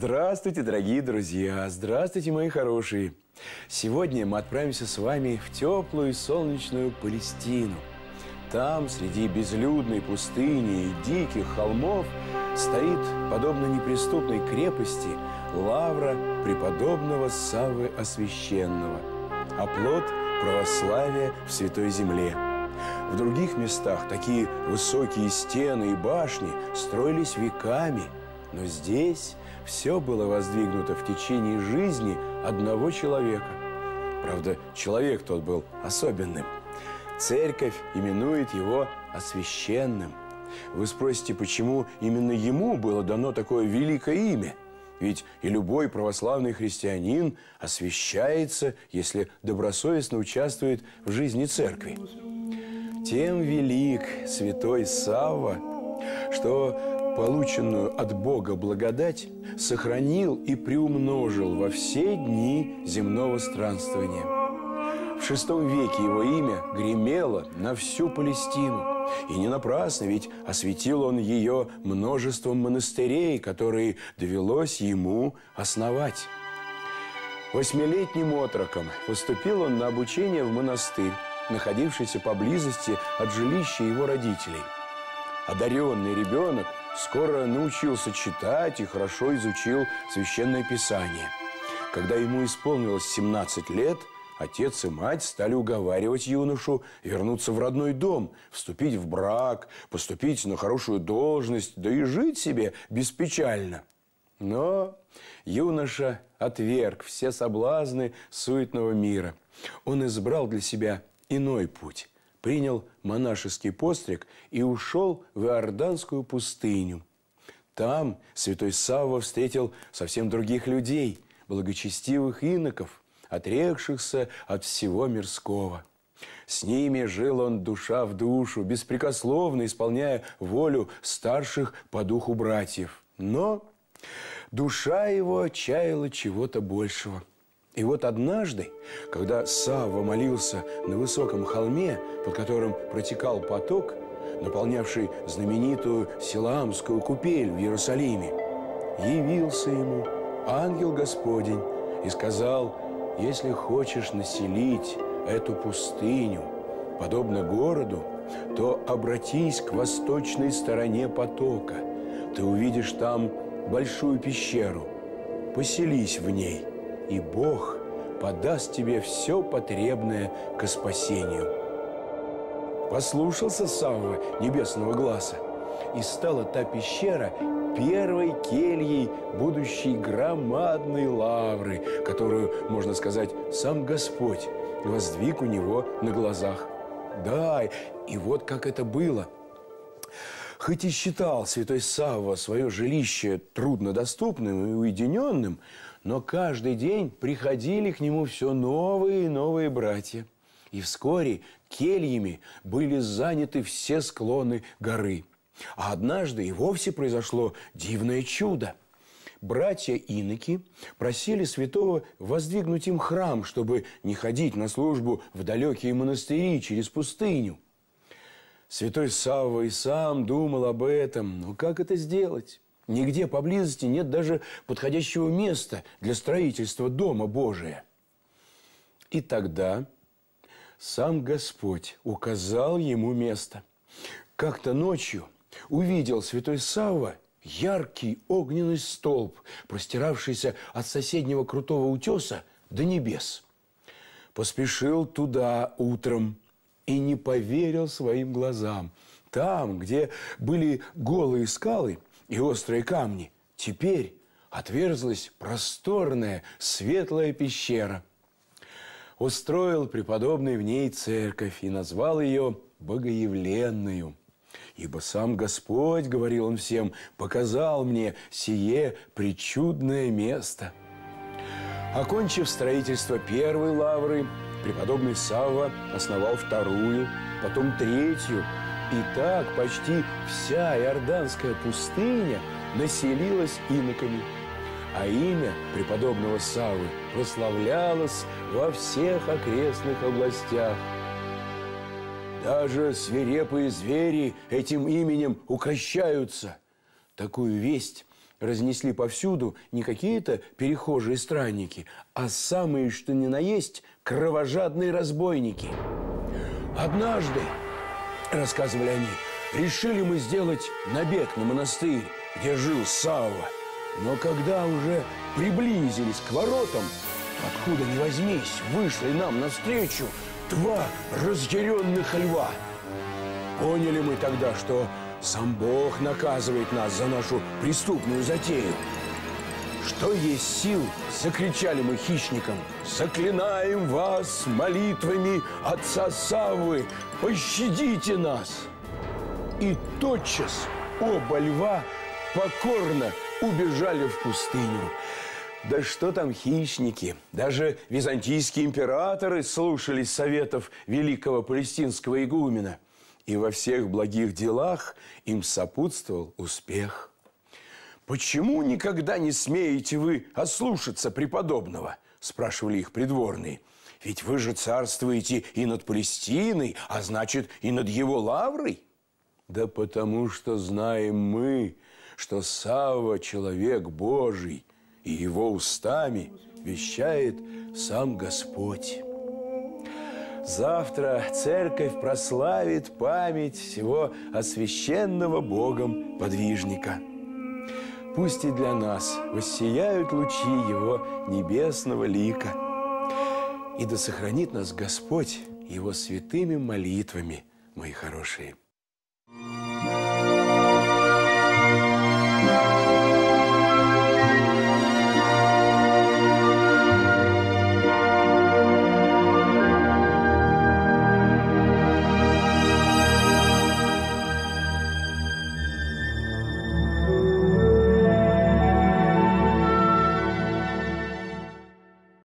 Здравствуйте, дорогие друзья! Здравствуйте, мои хорошие! Сегодня мы отправимся с вами в теплую и солнечную Палестину. Там, среди безлюдной пустыни и диких холмов, стоит, подобно неприступной крепости, лавра преподобного Саввы Освященного, оплот православия в Святой Земле. В других местах такие высокие стены и башни строились веками, но здесь все было воздвигнуто в течение жизни одного человека. Правда, человек тот был особенным. Церковь именует его Освященным. Вы спросите, почему именно ему было дано такое великое имя? Ведь и любой православный христианин освящается, если добросовестно участвует в жизни церкви. Тем велик святой Савва, что полученную от Бога благодать сохранил и приумножил во все дни земного странствования. В VI веке его имя гремело на всю Палестину. И не напрасно, ведь осветил он ее множеством монастырей, которые довелось ему основать. 8-летним отроком поступил он на обучение в монастырь, находившийся поблизости от жилища его родителей. Одаренный ребенок скоро научился читать и хорошо изучил Священное Писание. Когда ему исполнилось 17 лет, отец и мать стали уговаривать юношу вернуться в родной дом, вступить в брак, поступить на хорошую должность, да и жить себе беспечально. Но юноша отверг все соблазны суетного мира. Он избрал для себя иной путь, принял монашеский постриг и ушел в Иорданскую пустыню. Там святой Савва встретил совсем других людей, благочестивых иноков, отрекшихся от всего мирского. С ними жил он душа в душу, беспрекословно исполняя волю старших по духу братьев. Но душа его чаяла чего-то большего. И вот однажды, когда Савва молился на высоком холме, под которым протекал поток, наполнявший знаменитую Силаамскую купель в Иерусалиме, явился ему ангел Господень и сказал: «Если хочешь населить эту пустыню, подобно городу, то обратись к восточной стороне потока. Ты увидишь там большую пещеру. Поселись в ней, и Бог подаст тебе все потребное ко спасению». Послушался Савва небесного гласа, и стала та пещера первой кельей будущей громадной лавры, которую, можно сказать, сам Господь воздвиг у него на глазах. Да, и вот как это было. Хоть и считал святой Савва свое жилище труднодоступным и уединенным, но каждый день приходили к нему все новые и новые братья. И вскоре кельями были заняты все склоны горы. А однажды и вовсе произошло дивное чудо. Братья-иноки просили святого воздвигнуть им храм, чтобы не ходить на службу в далекие монастыри через пустыню. Святой Савва и сам думал об этом, но как это сделать? Нигде поблизости нет даже подходящего места для строительства Дома Божия. И тогда сам Господь указал ему место. Как-то ночью увидел святой Савва яркий огненный столб, простиравшийся от соседнего крутого утеса до небес. Поспешил туда утром и не поверил своим глазам. Там, где были голые скалы и острые камни, теперь отверзлась просторная светлая пещера. Устроил преподобный в ней церковь и назвал ее Богоявленную. «Ибо сам Господь, — говорил он всем, — показал мне сие пречудное место». Окончив строительство первой лавры, преподобный Савва основал вторую, потом третью. И так почти вся Иорданская пустыня населилась иноками. А имя преподобного Саввы прославлялось во всех окрестных областях. Даже свирепые звери этим именем укрощаются. Такую весть разнесли повсюду не какие-то перехожие странники, а самые, что ни на есть, кровожадные разбойники. Однажды, рассказывали они, решили мы сделать набег на монастырь, где жил Савва. Но когда уже приблизились к воротам, откуда ни возьмись, вышли нам навстречу два разъяренных льва. Поняли мы тогда, что сам Бог наказывает нас за нашу преступную затею. Что есть сил, закричали мы хищникам: заклинаем вас молитвами отца Саввы, пощадите нас! И тотчас оба льва покорно убежали в пустыню. Да что там хищники? Даже византийские императоры слушались советов великого палестинского игумена. И во всех благих делах им сопутствовал успех. «Почему никогда не смеете вы ослушаться преподобного?» – спрашивали их придворные. «Ведь вы же царствуете и над Палестиной, а значит, и над его лаврой». «Да потому что знаем мы, что Савва – человек Божий, и его устами вещает сам Господь». Завтра церковь прославит память всего освященного Богом подвижника. Пусть и для нас воссияют лучи его небесного лика. И да сохранит нас Господь его святыми молитвами, мои хорошие.